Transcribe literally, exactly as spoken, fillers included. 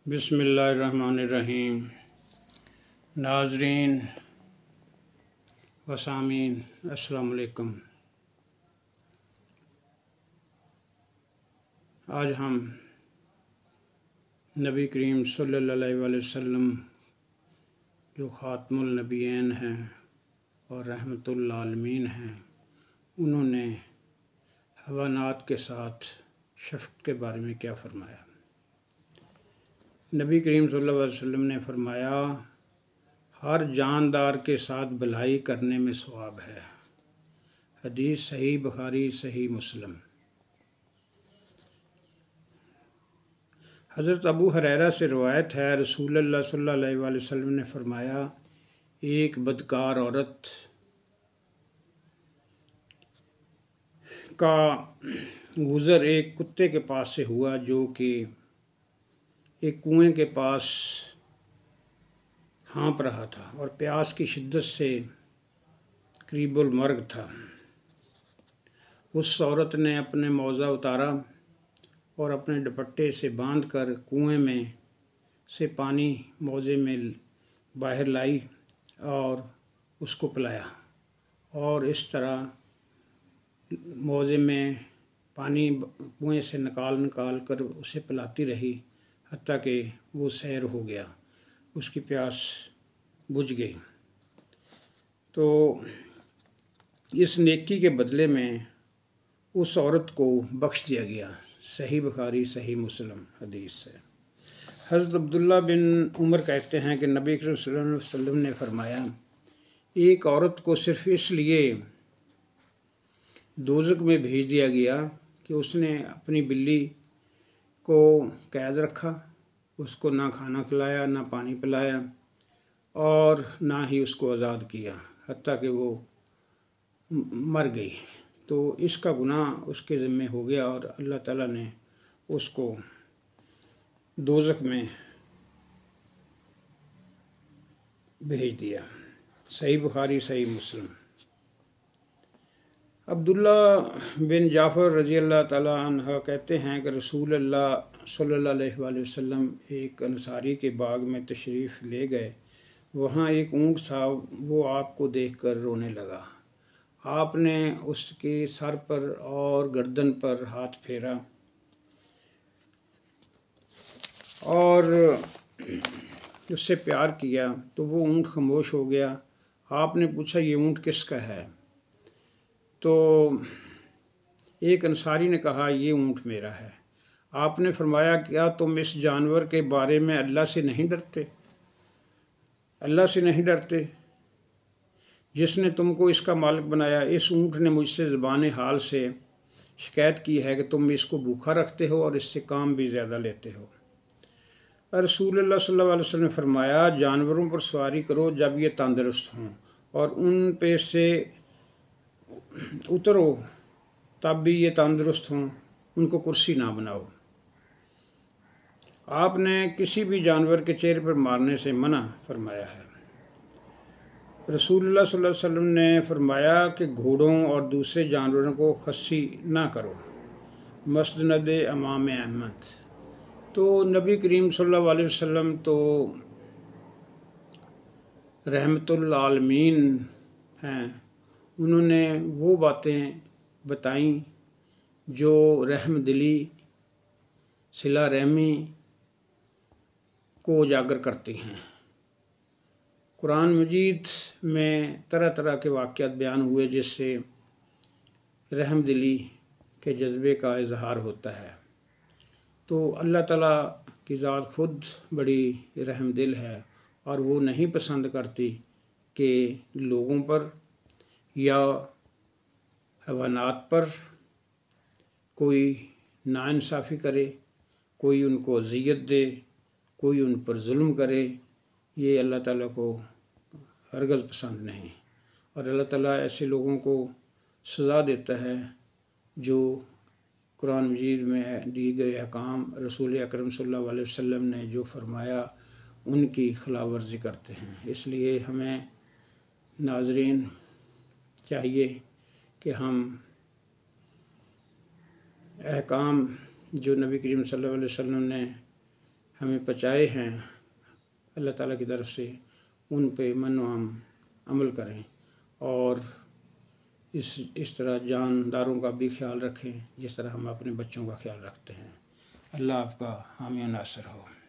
बिस्मिल्लाहिर्रहमानिर्रहीम। नाज़रीन व सामीन अस्सलामु अलैकुम। आज हम नबी करीम सल्लल्लाहु अलैहि वसल्लम जो ख़ातमुल नबिय्यीन हैं और रहमतुल आलमीन हैं, उन्होंने हवानात के साथ शफ़क़त के बारे में क्या फ़रमाया। नबी करीम सल्लल्लाहु अलैहि वसल्लम ने फ़रमाया, हर जानदार के साथ भलाई करने में सवाब है। हदीस सही बुखारी सही मुस्लिम। हज़रत अबू हुरैरा से रिवायत है, रसूलुल्लाह सल्लल्लाहु अलैहि वसल्लम ने फ़रमाया, एक बदकार औरत का गुज़र एक कुत्ते के पास से हुआ जो कि एक कुएं के पास हाँप रहा था और प्यास की शिद्दत से करीबुल मर्ग था। उस औरत ने अपने मौज़ा उतारा और अपने दुपट्टे से बांधकर कुएं में से पानी मौज़े में बाहर लाई और उसको पिलाया, और इस तरह मौज़े में पानी कुएं से निकाल निकाल कर उसे पिलाती रही हत्ता कि वो सैर हो गया, उसकी प्यास बुझ गई। तो इस नेकी के बदले में उस औरत को बख्श दिया गया। सही बुखारी सही मुस्लिम हदीस है। हज़रत अब्दुल्ला बिन उमर कहते हैं कि नबी करीम सल्लल्लाहु अलैहि वसल्लम ने फरमाया, एक औरत को सिर्फ इसलिए दोज़ख में भेज दिया गया कि उसने अपनी बिल्ली को कैद रखा, उसको ना खाना खिलाया ना पानी पिलाया और ना ही उसको आज़ाद किया, हत्ता कि वो मर गई। तो इसका गुनाह उसके ज़िम्मे हो गया और अल्लाह ताला ने उसको दोज़ख में भेज दिया। सही बुखारी सही मुस्लिम। अब्दुल्ला बिन जाफ़र रज़ी अल्लाह ताला अन्हा कहते हैं कि रसूलुल्लाह सल्लल्लाहु अलैहि वसल्लम एक अंसारी के बाग में तशरीफ़ ले गए। वहाँ एक ऊँट था, वो आपको देखकर रोने लगा। आपने उसके सर पर और गर्दन पर हाथ फेरा और उससे प्यार किया तो वो ऊँट खामोश हो गया। आपने पूछा, ये ऊँट किसका है? तो एक अंसारी ने कहा, ये ऊँट मेरा है। आपने फरमाया, क्या तुम इस जानवर के बारे में अल्लाह से नहीं डरते? अल्लाह से नहीं डरते जिसने तुमको इसका मालिक बनाया। इस ऊँट ने मुझसे ज़बान हाल से शिकायत की है कि तुम इसको भूखा रखते हो और इससे काम भी ज़्यादा लेते हो। रसूलुल्लाह सल्लल्लाहु अलैहि वसल्लम ने फरमाया, जानवरों पर सवारी करो जब ये तंदुरुस्त हों और उन पे से उतरो तब भी ये तंदुरुस्त हों, उनको कुर्सी ना बनाओ। आपने किसी भी जानवर के चेहरे पर मारने से मना फरमाया है। रसूलुल्लाह सल्लल्लाहु अलैहि वसल्लम ने फरमाया कि घोड़ों और दूसरे जानवरों को खस्सी ना करो। मस्नद इमाम अहमद। तो नबी करीम सल्लल्लाहु अलैहि वसल्लम तो रहमतुल आलमीन हैं। उन्होंने वो बातें बताईं जो रहम दिली सिला रहमी को उजागर करती हैं। कुरान मजीद में तरह तरह के वाक़यात बयान हुए जिससे रहम दिली के जज्बे का इजहार होता है। तो अल्लाह ताला की ज़ात खुद बड़ी रहम दिल है और वो नहीं पसंद करती कि लोगों पर या हैवानात पर कोई नाइंसाफ़ी करे, कोई उनको अज़ियत दे, कोई उन पर जुल्म करे। ये अल्लाह ताला को हरगज़ पसंद नहीं, और अल्लाह ताला ऐसे लोगों को सज़ा देता है जो कुरान मजीद में दिए गए अहकाम रसूल अकरम सल्लल्लाहु अलैहि वसल्लम ने जो फरमाया उनकी खिलाफवर्जी करते हैं। इसलिए हमें नाज़रीन चाहिए कि हम अहकाम जो नबी करीम सल्लल्लाहु अलैहि वसल्लम ने हमें पहुँचाए हैं अल्लाह ताला की तरफ से, उन पे मनो हम अमल करें और इस इस तरह जानदारों का भी ख्याल रखें जिस तरह हम अपने बच्चों का ख्याल रखते हैं। अल्लाह आपका हामी नासिर हो।